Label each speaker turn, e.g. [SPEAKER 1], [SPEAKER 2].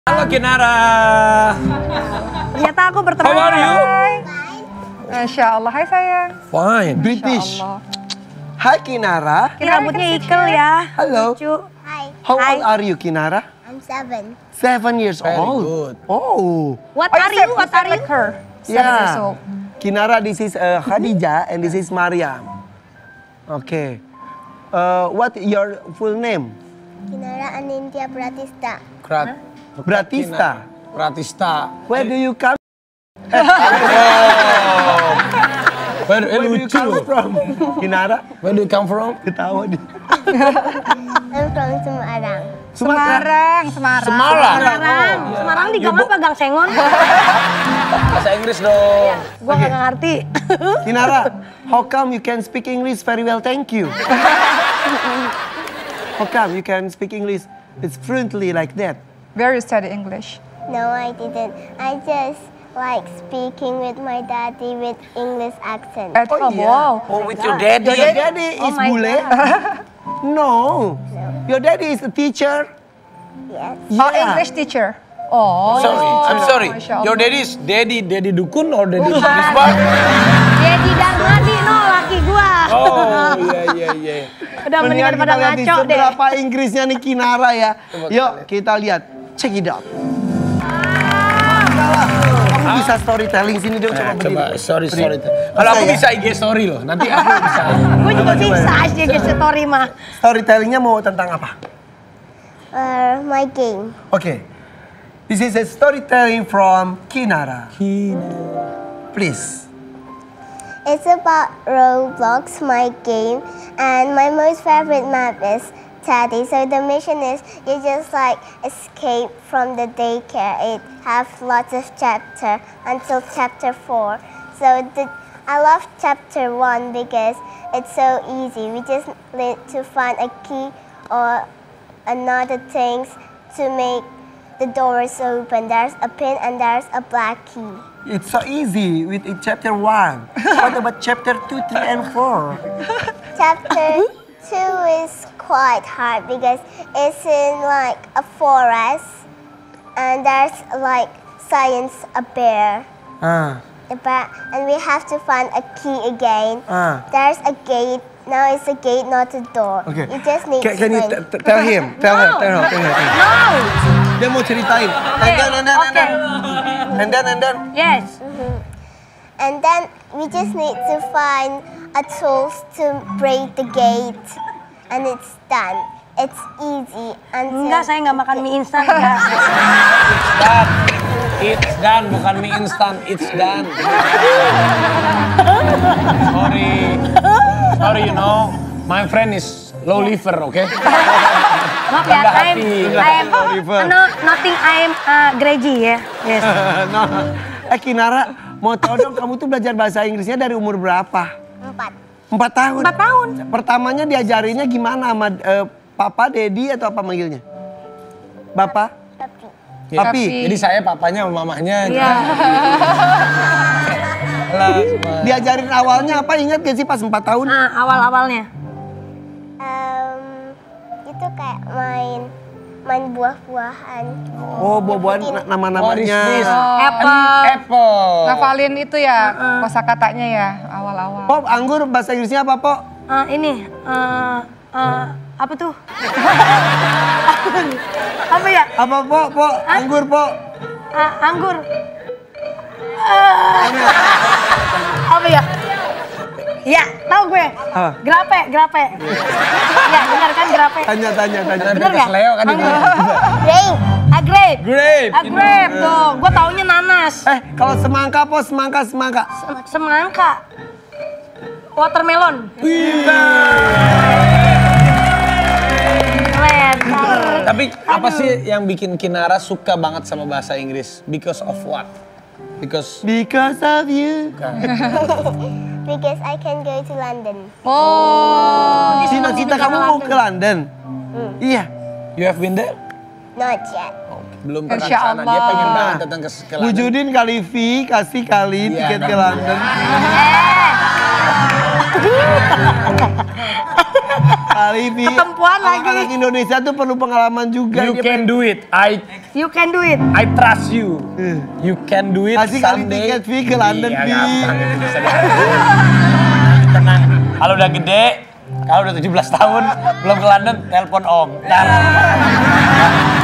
[SPEAKER 1] Halo Kinara.
[SPEAKER 2] Ternyata aku bertemu.
[SPEAKER 1] How are you?
[SPEAKER 3] Masya Allah, hai sayang.
[SPEAKER 1] Fine.
[SPEAKER 4] British.
[SPEAKER 3] Masya Allah.
[SPEAKER 4] Hi Kinara.
[SPEAKER 2] Ini rambutnya ikel ya.
[SPEAKER 4] Halo.
[SPEAKER 2] Lucu.
[SPEAKER 5] Hi,
[SPEAKER 4] How
[SPEAKER 2] Hi.
[SPEAKER 4] old are you, Kinara?
[SPEAKER 5] I'm 7.
[SPEAKER 4] 7 years
[SPEAKER 1] Very
[SPEAKER 4] old.
[SPEAKER 1] good.
[SPEAKER 4] Oh.
[SPEAKER 2] What
[SPEAKER 3] Oh,
[SPEAKER 2] are you? What are you?
[SPEAKER 3] like her? 7 years old.
[SPEAKER 4] Kinara, this is Khadijah and this is Mariam. Okay. What your full name?
[SPEAKER 5] Kinara Anindya Pratista.
[SPEAKER 4] Bratista.
[SPEAKER 1] Pratista.
[SPEAKER 4] Where do you come?
[SPEAKER 1] Where
[SPEAKER 4] Where do you come
[SPEAKER 1] lucu.
[SPEAKER 4] from? Kinara?
[SPEAKER 1] Where do you come from?
[SPEAKER 4] Ketawa dia.
[SPEAKER 5] I'm from Semarang.
[SPEAKER 4] Sumatera.
[SPEAKER 3] Semarang.
[SPEAKER 1] Semarang.
[SPEAKER 2] Semarang. Semarang di Gang apa? Gang Sengon?
[SPEAKER 1] Bahasa Inggris dong.
[SPEAKER 2] Gua nggak ngerti.
[SPEAKER 4] Kinara, how come you can speak English very well? Thank you. How come you can speak English? It's fluently like that.
[SPEAKER 3] Where you study English?
[SPEAKER 5] No, I didn't. I just like speaking with my daddy with English accent.
[SPEAKER 3] At home.
[SPEAKER 4] yeah.
[SPEAKER 3] Wow.
[SPEAKER 1] Oh, with your daddy.
[SPEAKER 4] Your daddy
[SPEAKER 2] Oh
[SPEAKER 4] is
[SPEAKER 2] my
[SPEAKER 4] bule? No. Your daddy is a teacher.
[SPEAKER 5] Yes.
[SPEAKER 3] Oh, English teacher. Oh.
[SPEAKER 1] Sorry, I'm sorry.
[SPEAKER 3] Masya Allah.
[SPEAKER 1] Your daddy is daddy dukun or daddy Risbah?
[SPEAKER 2] Dedi Darmadi no laki gua.
[SPEAKER 1] Oh, iya.
[SPEAKER 2] Udah mendingan pada
[SPEAKER 4] kita lihat nih
[SPEAKER 2] ngaco deh.
[SPEAKER 4] seberapa Inggrisnya nih Kinara ya. Yuk kita lihat. Check it out. Kamu bisa storytelling sini dong, coba berdiri.
[SPEAKER 1] Coba, sorry.
[SPEAKER 4] Berdiri.
[SPEAKER 1] Kalau aku
[SPEAKER 4] ya?
[SPEAKER 1] bisa IG story loh, nanti aku bisa.
[SPEAKER 2] Gue juga
[SPEAKER 4] Coba,
[SPEAKER 2] bisa
[SPEAKER 4] coba.
[SPEAKER 2] aja guys story mah.
[SPEAKER 4] Storytellingnya mau tentang apa?
[SPEAKER 5] My game.
[SPEAKER 4] Okay. This is a storytelling from Kinara. Please.
[SPEAKER 5] It's about Roblox, my game, and my most favorite map is Teddy. So the mission is you just like escape from the daycare. It have lots of chapter until chapter 4. So I love chapter 1 because it's so easy. We just need to find a key or another things to make the doors open. There's a pin and there's a black key.
[SPEAKER 4] It's so easy with chapter 1. What about chapter 2, 3, and 4?
[SPEAKER 5] Chapter 2 is quite hard because it's in like a forest and there's like science a bear. And we have to find a key again. There's a gate. Now it's a gate, not a door.
[SPEAKER 4] Okay.
[SPEAKER 5] You just need
[SPEAKER 4] Can you
[SPEAKER 5] to
[SPEAKER 4] tell him? Tell her.
[SPEAKER 2] No.
[SPEAKER 4] Dia mau ceritain. And then.
[SPEAKER 2] Yes.
[SPEAKER 5] And then we just need to find a tools to break the gate. And it's done. It's easy until...
[SPEAKER 2] Enggak, saya nggak makan mie instan ya.
[SPEAKER 1] It's done, bukan mie instan. It's done. Sorry, you know, my friend is low liver, okay?
[SPEAKER 2] Maaf ya, nothing I'm Greji ya. Yes.
[SPEAKER 4] No. Kinara, mau tahu dong kamu tuh belajar bahasa Inggrisnya dari umur berapa?
[SPEAKER 5] 4.
[SPEAKER 4] 4 tahun?
[SPEAKER 2] 4 tahun.
[SPEAKER 4] Pertamanya diajarinnya gimana sama papa, dedi atau apa manggilnya? Bapak?
[SPEAKER 5] Papi.
[SPEAKER 4] Papi?
[SPEAKER 1] Jadi saya papanya sama mamanya.
[SPEAKER 2] Iya.
[SPEAKER 4] Diajarin awalnya apa, ingat gak sih pas 4 tahun?
[SPEAKER 2] Awal-awalnya.
[SPEAKER 5] Itu kayak main buah-buahan.
[SPEAKER 4] Oh, buah-buahan nama-namanya.
[SPEAKER 1] Apple.
[SPEAKER 3] Ngafalin itu ya, kosakatanya ya, awal-awal.
[SPEAKER 4] Pop, anggur bahasa Inggrisnya apa, Pop?
[SPEAKER 2] Apa tuh? Apa ya?
[SPEAKER 4] Apa, Pop? Pop, anggur, Pop.
[SPEAKER 2] Anggur. Apa ya? Ya, tahu gue.
[SPEAKER 4] Apa?
[SPEAKER 2] Grape. Ya, benar kan grape?
[SPEAKER 4] Tanya.
[SPEAKER 2] Bener nggak?
[SPEAKER 1] Leo kan
[SPEAKER 2] Anggur.
[SPEAKER 1] Grape.
[SPEAKER 2] Grape dong. Gue taunya nanas.
[SPEAKER 4] Kalau semangka, Pop, semangka.
[SPEAKER 2] Semangka. Watermelon. Keren.
[SPEAKER 1] Tapi apa sih yang bikin Kinara suka banget sama bahasa Inggris? Because of what? Because
[SPEAKER 4] of you.
[SPEAKER 5] Because I can go to London.
[SPEAKER 3] Oh.
[SPEAKER 4] Cita-cita kamu mau ke London? Iya.
[SPEAKER 1] you have been there?
[SPEAKER 5] Not yet.
[SPEAKER 1] Belum pernah ke
[SPEAKER 3] Insya
[SPEAKER 1] sana. Dia
[SPEAKER 3] Allah.
[SPEAKER 1] pengen banget datang ke London.
[SPEAKER 4] Wujudin kali V, kasih kali
[SPEAKER 1] Iya,
[SPEAKER 4] tiket ke London. Alifi,
[SPEAKER 2] Ketempuan lagi.
[SPEAKER 4] anak Indonesia tuh perlu pengalaman juga.
[SPEAKER 1] You
[SPEAKER 4] Dia
[SPEAKER 1] can do it.
[SPEAKER 2] You can do it.
[SPEAKER 1] I trust you. You can do it
[SPEAKER 4] Kasih kali
[SPEAKER 1] someday.
[SPEAKER 4] tiket Vi ke London,
[SPEAKER 1] Iya,
[SPEAKER 4] Vi.
[SPEAKER 1] gampang, itu bisa tenang. Kalau udah gede, kalau udah 17 tahun belum ke London, telepon Om. Ntar.